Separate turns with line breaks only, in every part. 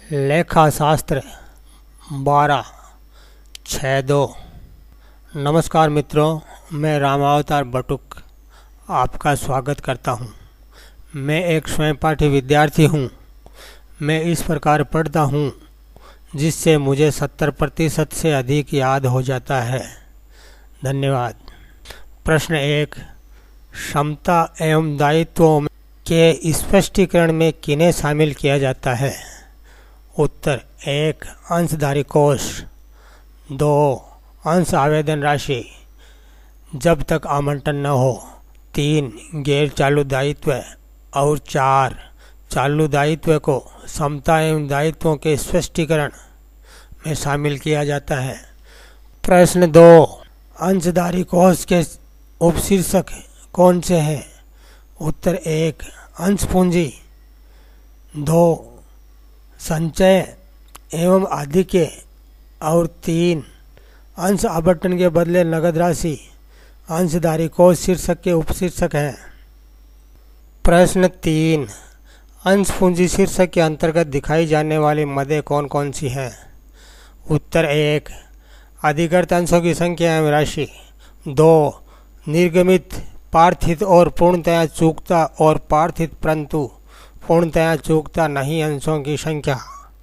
लेखाशास्त्र 12/6/2। नमस्कार मित्रों, मैं रामावतार बटुक आपका स्वागत करता हूं। मैं एक स्वयं पाठी विद्यार्थी हूं। मैं इस प्रकार पढ़ता हूं जिससे मुझे 70% से अधिक याद हो जाता है। धन्यवाद। प्रश्न 1, क्षमता एवं दायित्वों के स्पष्टीकरण में किन्हें शामिल किया जाता है? उत्तर 1, अंशधारी कोष। 2, अंश आवेदन राशि जब तक आवंटन न हो। 3, गैर चालू दायित्व। और 4, चालू दायित्व को क्षमता एवं दायित्वों के स्पष्टीकरण में शामिल किया जाता है। प्रश्न 2, अंशधारी कोष के उपशीर्षक कौन से हैं? उत्तर 1, अंश पूंजी। 2, संचय एवं आधिक्य। और 3, अंश आवंटन के बदले नगद राशि। अंशधारी कोष शीर्षक के उपशीर्षक हैं। प्रश्न 3, अंश पूंजी शीर्षक के अंतर्गत दिखाई जाने वाली मदें कौन कौन सी हैं? उत्तर 1, अधिकृत अंशों की संख्या एवं राशि। 2, निर्गमित पार्थित और पूर्णतया चूकता और पार्थित परंतु पूर्णतया चूकता नहीं अंशों की संख्या।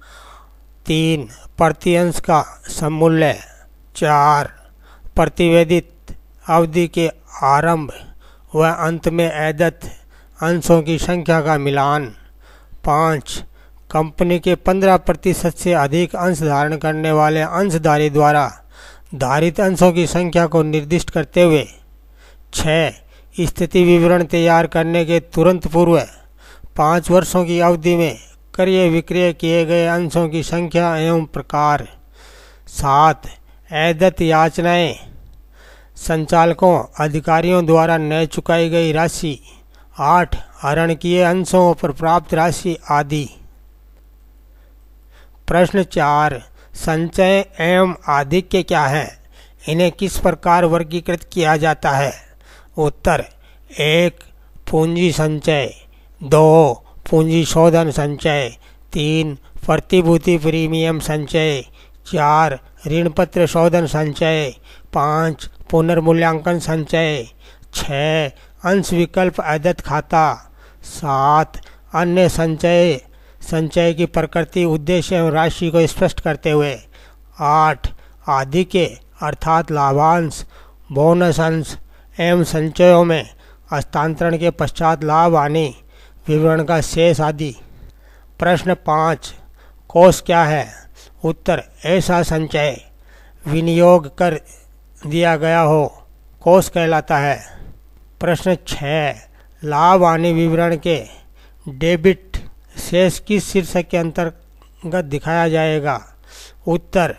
3, प्रति अंश का सममूल्य। 4, प्रतिवेदित अवधि के आरंभ व अंत में ऐदत अंशों की संख्या का मिलान। 5, कंपनी के 15% से अधिक अंश धारण करने वाले अंशधारी द्वारा धारित अंशों की संख्या को निर्दिष्ट करते हुए। 6, स्थिति विवरण तैयार करने के तुरंत पूर्व 5 वर्षों की अवधि में क्रय विक्रय किए गए अंशों की संख्या एवं प्रकार। 7, ऐदत याचनाएं संचालकों अधिकारियों द्वारा न चुकाई गई राशि। 8, हरण किए अंशों पर प्राप्त राशि आदि। प्रश्न 4, संचय एवं आधिक्य क्या है? इन्हें किस प्रकार वर्गीकृत किया जाता है? उत्तर 1, पूंजी संचय। 2, पूंजी शोधन संचय। 3, प्रतिभूति प्रीमियम संचय। 4, ऋण पत्र शोधन संचय। 5, पुनर्मूल्यांकन संचय। 6, अंश विकल्प ऐदत खाता। 7, अन्य संचय की प्रकृति उद्देश्य एवं राशि को स्पष्ट करते हुए। 8, आधिक्य अर्थात लाभांश बोनस अंश एवं संचयों में हस्तांतरण के पश्चात लाभ आने विवरण का शेष आदि। प्रश्न 5, कोष क्या है? उत्तर, ऐसा संचय विनियोग कर दिया गया हो कोष कहलाता है। प्रश्न 6, लाभ आने विवरण के डेबिट शेष किस शीर्षक के अंतर्गत दिखाया जाएगा? उत्तर,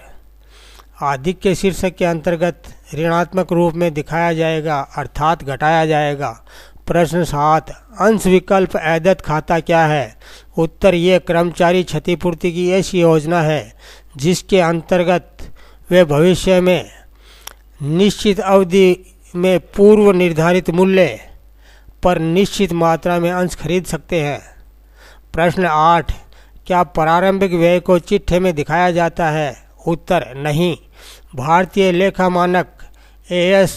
आधिक्य शीर्षक के अंतर्गत ऋणात्मक रूप में दिखाया जाएगा अर्थात घटाया जाएगा। प्रश्न 7, अंश विकल्प ऐदत खाता क्या है? उत्तर, ये कर्मचारी क्षतिपूर्ति की ऐसी योजना है जिसके अंतर्गत वे भविष्य में निश्चित अवधि में पूर्व निर्धारित मूल्य पर निश्चित मात्रा में अंश खरीद सकते हैं। प्रश्न 8, क्या प्रारंभिक व्यय को चिट्ठे में दिखाया जाता है? उत्तर, नहीं। भारतीय लेखा मानक AS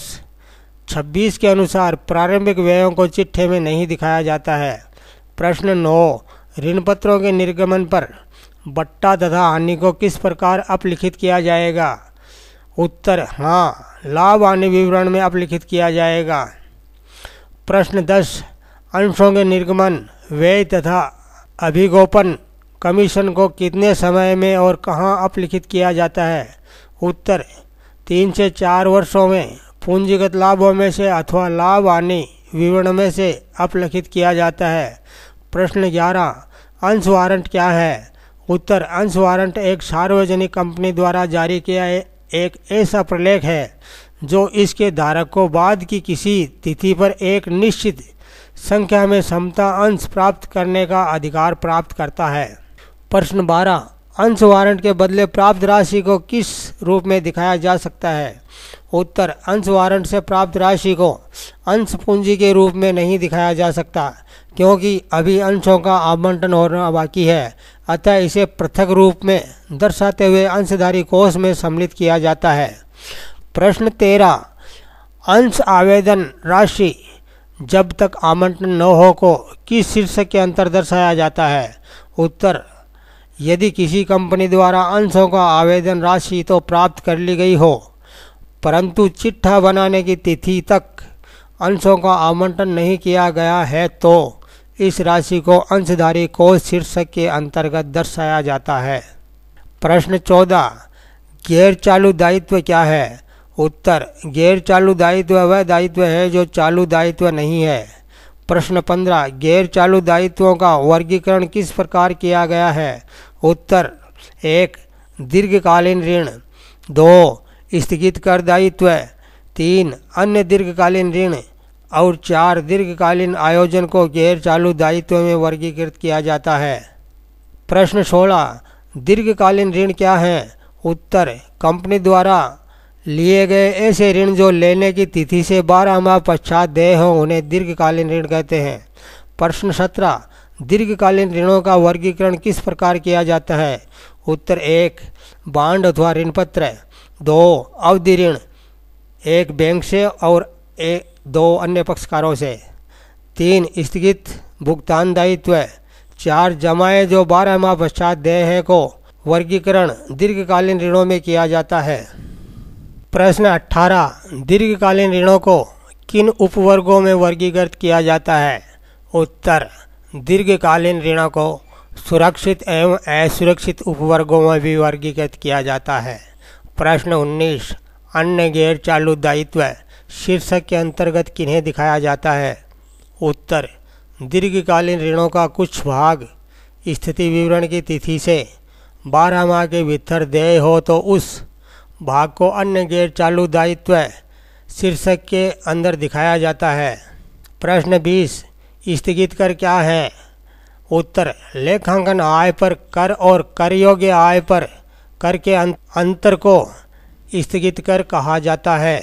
26 के अनुसार प्रारंभिक व्ययों को चिट्ठे में नहीं दिखाया जाता है। प्रश्न 9, ऋण पत्रों के निर्गमन पर बट्टा तथा हानि को किस प्रकार अपलिखित किया जाएगा? उत्तर, हाँ, लाभ आने विवरण में अपलिखित किया जाएगा। प्रश्न 10, अंशों के निर्गमन व्यय तथा अभिगोपन कमीशन को कितने समय में और कहाँ अपलिखित किया जाता है? उत्तर, 3 से 4 वर्षों में पूंजीगत लाभों में से अथवा लाभ आने विवरण में से अपलिखित किया जाता है। प्रश्न 11, अंश वारंट क्या है? उत्तर, अंश वारंट एक सार्वजनिक कंपनी द्वारा जारी किया एक ऐसा प्रलेख है जो इसके धारक को बाद की किसी तिथि पर एक निश्चित संख्या में समता अंश प्राप्त करने का अधिकार प्राप्त करता है। प्रश्न 12, अंश वारंट के बदले प्राप्त राशि को किस रूप में दिखाया जा सकता है? उत्तर, अंश वारंट से प्राप्त राशि को अंश पूंजी के रूप में नहीं दिखाया जा सकता क्योंकि अभी अंशों का आवंटन होना बाकी है। अतः इसे पृथक रूप में दर्शाते हुए अंशधारी कोष में सम्मिलित किया जाता है। प्रश्न 13, अंश आवेदन राशि जब तक आवंटन न हो को किस शीर्षक के अंतर दर्शाया जाता है? उत्तर, यदि किसी कंपनी द्वारा अंशों का आवेदन राशि तो प्राप्त कर ली गई हो, परंतु चिट्ठा बनाने की तिथि तक अंशों का आवंटन नहीं किया गया है, तो इस राशि को अंशधारी कोष शीर्षक के अंतर्गत दर्शाया जाता है। प्रश्न 14, गैर चालू दायित्व क्या है? उत्तर, गैर चालू दायित्व वह दायित्व है जो चालू दायित्व नहीं है। प्रश्न 15, गैर चालू दायित्वों का वर्गीकरण किस प्रकार किया गया है? उत्तर, 1, दीर्घकालीन ऋण, 2, स्थगित कर दायित्व, 3, अन्य दीर्घकालीन ऋण और 4, दीर्घकालीन आयोजन को गैर चालू दायित्व में वर्गीकृत किया जाता है। प्रश्न 16, दीर्घकालीन ऋण क्या है? उत्तर, कंपनी द्वारा लिए गए ऐसे ऋण जो लेने की तिथि से 12 माह पश्चात देय हों उन्हें दीर्घकालीन ऋण कहते हैं। प्रश्न 17, दीर्घकालीन ऋणों का वर्गीकरण किस प्रकार किया जाता है? उत्तर, 1, बांड अथवा ऋण पत्र, 2, अवधि ऋण, 1 बैंक से और 2 अन्य पक्षकारों से, 3, स्थगित भुगतान दायित्व, 4, जमाएं जो 12 माह पश्चात देय हैं को वर्गीकरण दीर्घकालीन ऋणों में किया जाता है। प्रश्न 18, दीर्घकालीन ऋणों को किन उपवर्गों में वर्गीकृत किया जाता है? उत्तर, दीर्घकालीन ऋणों को सुरक्षित एवं असुरक्षित उपवर्गों में भी वर्गीकृत किया जाता है। प्रश्न 19, अन्य गैर चालू दायित्व शीर्षक के अंतर्गत किन्हें दिखाया जाता है? उत्तर, दीर्घकालीन ऋणों का कुछ भाग स्थिति विवरण की तिथि से 12 माह के भीतर देय हो तो उस भाग को अन्य गैर चालू दायित्व शीर्षक के अंदर दिखाया जाता है। प्रश्न 20, स्थगित कर क्या है? उत्तर, लेखांकन आय पर कर और कर योग्य आय पर कर के अंतर को स्थगित कर कहा जाता है।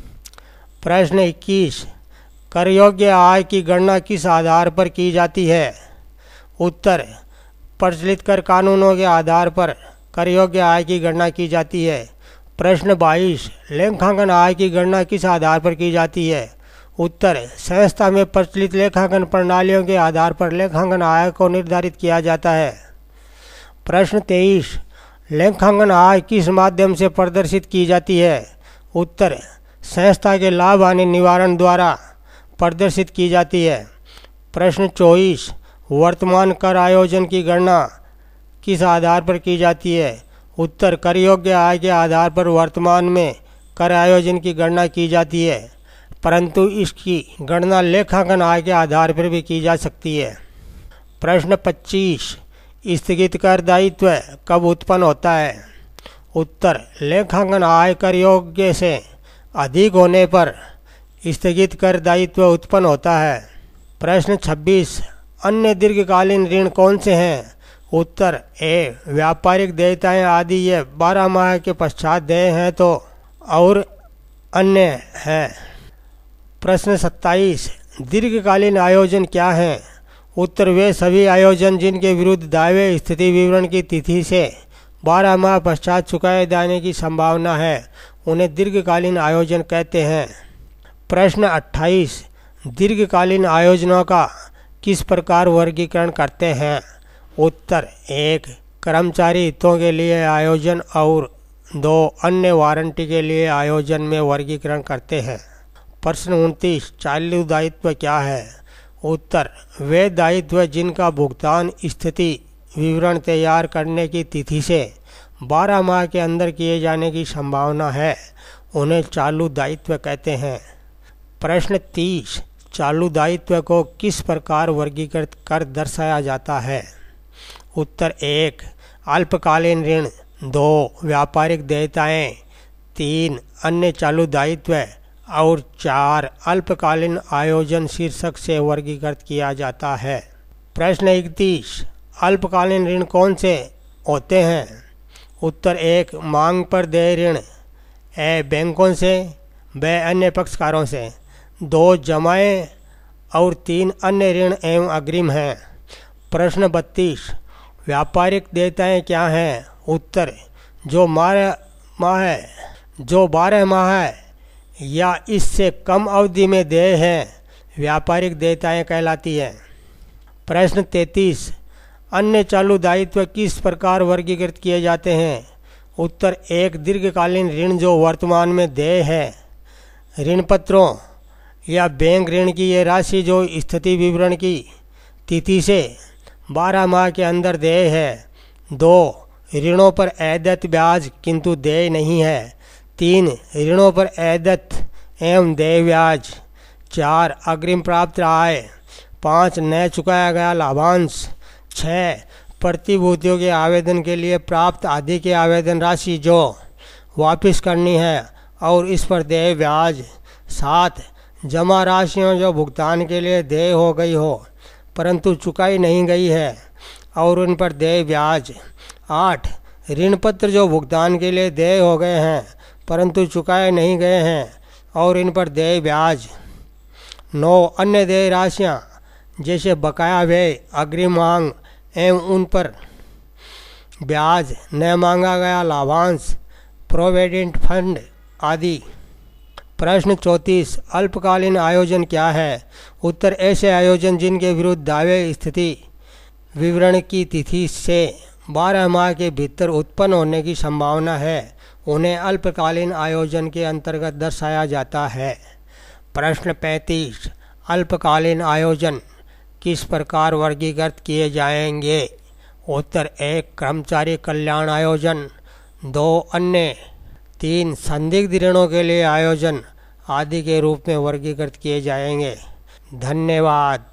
प्रश्न 21, कर योग्य आय की गणना किस आधार पर की जाती है? उत्तर, प्रचलित कर कानूनों के आधार पर कर योग्य आय की गणना की जाती है। प्रश्न 22, लेखांकन आय की गणना किस आधार पर की जाती है? उत्तर, संस्था में प्रचलित लेखांकन प्रणालियों के आधार पर लेखांकन आय को निर्धारित किया जाता है। प्रश्न 23, लेखांकन आय किस माध्यम से प्रदर्शित की जाती है? उत्तर, संस्था के लाभ हानि निवारण द्वारा प्रदर्शित की जाती है। प्रश्न 24, वर्तमान कर आयोजन की गणना किस आधार पर की जाती है? उत्तर, कर योग्य आय के आधार पर वर्तमान में कर आयोजन की गणना की जाती है, परंतु इसकी गणना लेखांकन आय के आधार पर भी की जा सकती है। प्रश्न 25, स्थगित कर दायित्व कब उत्पन्न होता है? उत्तर, लेखांकन आय कर योग्य से अधिक होने पर स्थगित कर दायित्व उत्पन्न होता है। प्रश्न 26, अन्य दीर्घकालीन ऋण कौन से हैं? उत्तर, ए, व्यापारिक देयताएं आदि ये 12 माह के पश्चात देय हैं तो और अन्य हैं। प्रश्न 27, दीर्घकालीन आयोजन क्या हैं? उत्तर, वे सभी आयोजन जिनके विरुद्ध दावे स्थिति विवरण की तिथि से 12 माह पश्चात चुकाए जाने की संभावना है उन्हें दीर्घकालीन आयोजन कहते हैं। प्रश्न 28, दीर्घकालीन आयोजनों का किस प्रकार वर्गीकरण करते हैं? उत्तर, 1, कर्मचारी हितों के लिए आयोजन और 2, अन्य वारंटी के लिए आयोजन में वर्गीकरण करते हैं। प्रश्न 29, चालू दायित्व क्या है? उत्तर, वे दायित्व जिनका भुगतान स्थिति विवरण तैयार करने की तिथि से 12 माह के अंदर किए जाने की संभावना है उन्हें चालू दायित्व कहते हैं। प्रश्न 30, चालू दायित्व को किस प्रकार वर्गीकृत कर दर्शाया जाता है? उत्तर, 1, अल्पकालीन ऋण, 2, व्यापारिक देयताएं, 3, अन्य चालू दायित्व और 4, अल्पकालीन आयोजन शीर्षक से वर्गीकृत किया जाता है। प्रश्न 31, अल्पकालीन ऋण कौन से होते हैं? उत्तर, 1, मांग पर देय ऋण, ए, बैंकों से, ब, अन्य पक्षकारों से, 2, जमाएं और 3, अन्य ऋण एवं अग्रिम हैं। प्रश्न 32, व्यापारिक देयताएं क्या हैं? उत्तर, जो 12 माह है या इससे कम अवधि में देय हैं व्यापारिक देयताएं कहलाती हैं। प्रश्न 33, अन्य चालू दायित्व किस प्रकार वर्गीकृत किए जाते हैं? उत्तर, एक दीर्घकालीन ऋण जो वर्तमान में देय है, ऋण पत्रों या बैंक ऋण की ये राशि जो स्थिति विवरण की तिथि से 12 माह के अंदर देय है। 2, ऋणों पर अदत्त ब्याज किंतु देय नहीं है। 3, ऋणों पर अदत्त एवं देय ब्याज। 4, अग्रिम प्राप्त आय। 5, न चुकाया गया लाभांश। 6, प्रतिभूतियों के आवेदन के लिए प्राप्त आदि की आवेदन राशि जो वापस करनी है और इस पर देय ब्याज। 7, जमा राशियों जो भुगतान के लिए देय हो गई हो परंतु चुकाई नहीं गई है और उन पर देय ब्याज। 8, ऋण पत्र जो भुगतान के लिए देय हो गए हैं परंतु चुकाए नहीं गए हैं और इन पर देय ब्याज। 9, अन्य देय राशियाँ जैसे बकाया व्यय, अग्रिम मांग एवं उन पर ब्याज, न मांगा गया लाभांश, प्रोविडेंट फंड आदि। प्रश्न 34, अल्पकालीन आयोजन क्या है? उत्तर, ऐसे आयोजन जिनके विरुद्ध दावे स्थिति विवरण की तिथि से 12 माह के भीतर उत्पन्न होने की संभावना है, उन्हें अल्पकालीन आयोजन के अंतर्गत दर्शाया जाता है। प्रश्न 35, अल्पकालीन आयोजन किस प्रकार वर्गीकृत किए जाएंगे? उत्तर, 1, कर्मचारी कल्याण आयोजन। 2, अन्य। 3, संदिग्ध ऋणों के लिए आयोजन आदि के रूप में वर्गीकृत किए जाएंगे। धन्यवाद।